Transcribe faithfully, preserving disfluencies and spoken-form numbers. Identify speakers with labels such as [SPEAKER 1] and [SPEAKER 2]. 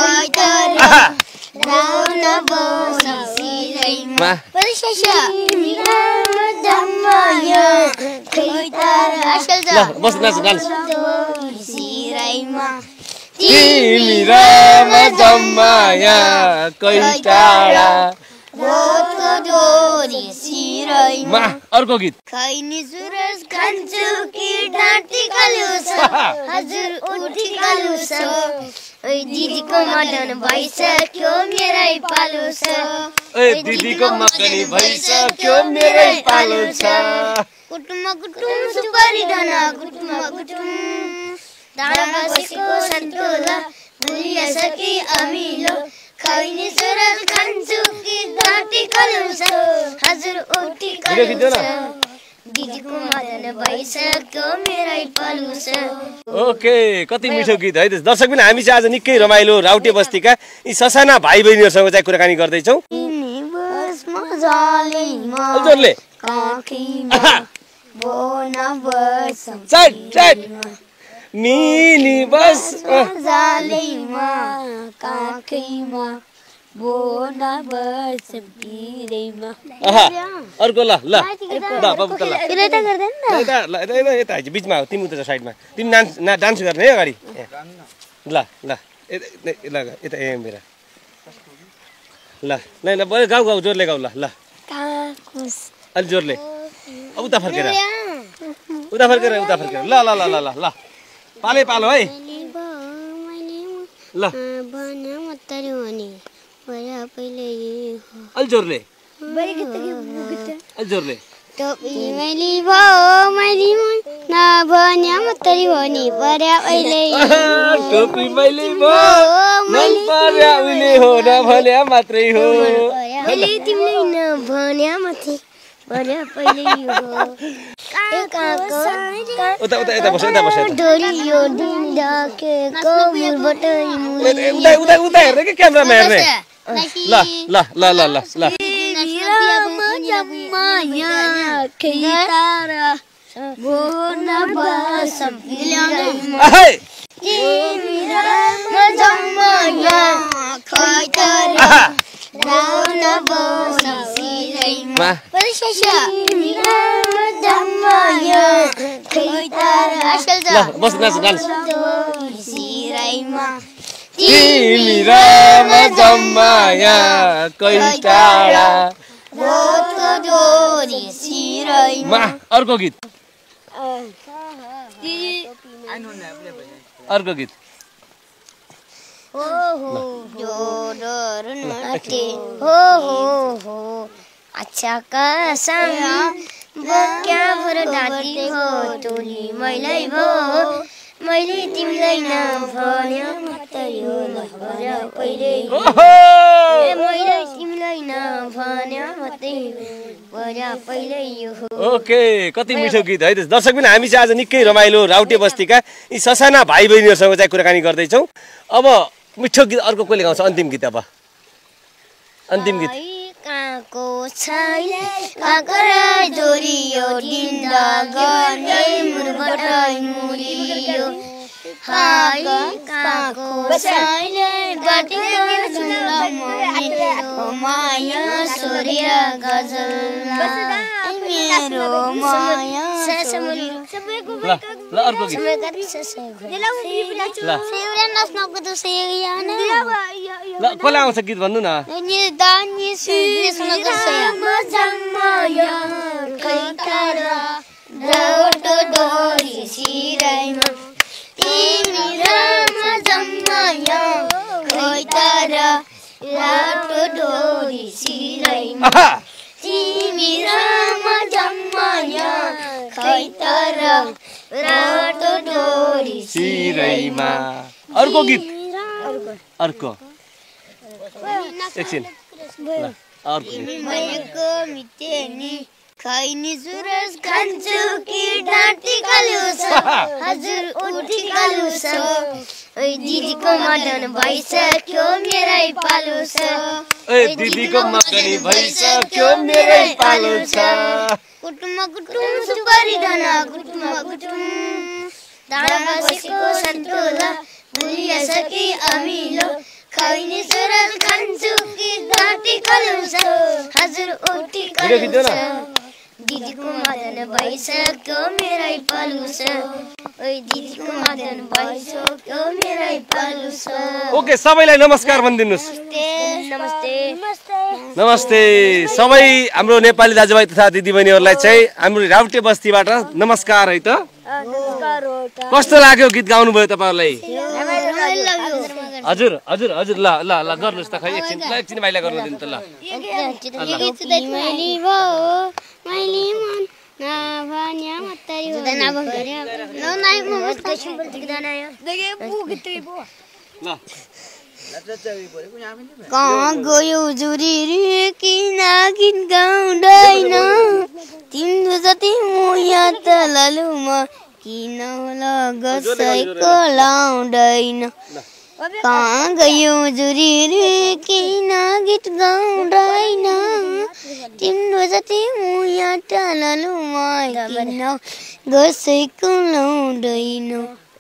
[SPEAKER 1] खैतर राउन बसी सिरैमा तिमी राम जम्माया खैतर
[SPEAKER 2] ल बस नाच डान्स
[SPEAKER 1] सिरैमा
[SPEAKER 2] तिमी राम जम्माया कैटाडा
[SPEAKER 1] भोटको डोरी सिरैमा
[SPEAKER 2] अर्को गीत
[SPEAKER 1] खैनी सुरज खान्छु कि ढाँटी कलुस हजुर उठी कलुस ओइ दिदीको मदन भइसक्यो मेरै पालो छ
[SPEAKER 2] ओइ दिदीको मदनी भइसक्यो मेरै पालो छ
[SPEAKER 1] कुटुम कुटुम सुपारी धना कुटुम कुटुम डाँडा बसेको सन्तोला भुलिसके अमिलो खैनी सुरज खान्छु कि ढाँटी कलुस हजुर उठी कलुस दिदीको मदन भइसक्यो मेरै पालो छ।
[SPEAKER 2] ओके कति मिठो गीत है दर्शक पनि हामी चाहिँ आज निकै रमाइलो राउटे बस्तीका यी ससाना भाइ बहिनीहरूसँग चाहिँ कुराकानी गर्दैछौँ। जोडले मिनी बस अर्को ल ल यता बिचमा हो तिमी उता साइडमा तिमी डान्स डान्स गर्ने है अगाडि ल ल यता ए मेरा ल ल ल गाउँ गाउँ जोडले गाउँ ल ल अलि जोडले उता फर्केर उता फर्केर उता फर्केर ल ल ल ल ल पाले पालो है ल अलि जोडले अलि जोडले
[SPEAKER 1] टोपी मैले भो मैले नभन्या मात्रै हो नि पर्या अहिले
[SPEAKER 2] टोपी मैले भो मन पर्या उहिले हो नभन्या मात्रै हो
[SPEAKER 1] अहिले तिमीले नभन्या मात्रै पर्या पहिले हो
[SPEAKER 2] उता उता यता बस यता बस
[SPEAKER 1] डोरियो दिन्दा के कबुलबाट
[SPEAKER 2] उता उता उता हेर्दै के क्यामेरामा हेर्ने ल ल ल ल ल ल
[SPEAKER 1] जम्माया खैतर भोन बसम ल्याउँदै तिमी राम जम्माया खैतर राउन बसी सिरैमा तिमी राम जम्माया खैतर
[SPEAKER 2] ल बस नाच डान्स
[SPEAKER 1] सिरैमा
[SPEAKER 2] तिमी राम जम्माया कैटाडा
[SPEAKER 1] भोटको डोरी सिरैमा
[SPEAKER 2] अर्को गीत अर्को गीत
[SPEAKER 1] हो हो जोडर नटे हो हो हो अच्छा कसम बोक्या भर डाँटी हो टोली मैलै भो मैले तिमीलाई नभन्या मात्रै हो नभन्या पहिले मैले तिमीलाई नभन्या मात्रै पर्या पहिले हो।
[SPEAKER 2] ओके कति मिठो गीत है दर्शक पनि हामी चाहिँ आज निकै रमाइलो राउटे बस्तीका यी ससाना भाइ बहिनीहरूसँग चाहिँ कुराकानी गर्दैछौँ। अब मिठो गीत अर्को कसले गाउँछ अन्तिम गीत अब अन्तिम गीत
[SPEAKER 1] काको छैन काकरा जोरियो दिन्दा गर्ने मुरबटाइ मुरियो हाय काको छैन गाटेको जुला मेरो माया सूर्य गजल मेरो माया
[SPEAKER 2] ल ल अर्को गीत ल
[SPEAKER 1] नाच्नको त सेयाना
[SPEAKER 2] ल कसले आउँछ गीत भन्नु न
[SPEAKER 1] नि दानी सुनको सेया जम्माया खैतर राउटो डोरी सिरैमा तिमी राम जम्माया खैतर राउटो डोरी सिरैमा तिमी राम जम्माया खैतर राउटो डोरी
[SPEAKER 2] सिरैमा अर्को गीत अर्को एकछिन अर्को
[SPEAKER 1] मयको मिटेनी खैनी सुरज खान्छु कि ढाँटी कलुस हजुर उठी कलुस ओइ दिदीको मदन भइसक्यो मेरै पालो छ
[SPEAKER 2] ओइ दिदीको मदनी भइसक्यो मेरै पालो छ
[SPEAKER 1] कुटुम कुटुम सुपारी धना कुटुम कुटुम डाँडा बसेको सन्तोला भुलिसके अमिलो खैनी सुरल खान्छु कि घाँटी कलुस हजुर उठी कलुस दिदीको मदन भइसक्यो मेरै पलुस ओइ दिदीको मदन भइसक्यो मेरै पलुस
[SPEAKER 2] ओके सबैलाई नमस्कार भनिदिनुस्
[SPEAKER 1] नमस्ते नमस्ते
[SPEAKER 2] नमस्ते सबै हाम्रो नेपाली दाजुभाइ तथा दिदीबहिनीहरूलाई चाहिँ हाम्रो राउटे बस्तीबाट नमस्कार है त कस्तो लाग्यो गीत गाउनु भयो तपाईहरुलाई हजुर हजुर हजुर ल ल ल गर्नुस् त खै एकछिन ल एकछिन भाइलाई गर्न दिनु त ल
[SPEAKER 1] मैले भो मैले मन नभन्या मतै हो न नाइ म कछु दिक्दैन यो देखे पुगतै भो
[SPEAKER 2] ल
[SPEAKER 1] कहाँ गयो जुरी रे किन गीत गाउँदैन तिम्रो जति म यहाँ त ललुमा किन होला गसैको लाउँदैन कहाँ गयो जुरी रे किन गीत गाउँदैन तिम्रो जति म यहाँ त ललुमा किन गसैको लाउँदैन